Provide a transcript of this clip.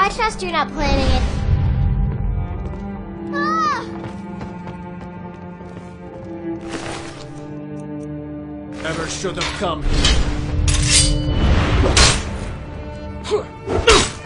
I trust you're not planning it. Ah! Never should have come.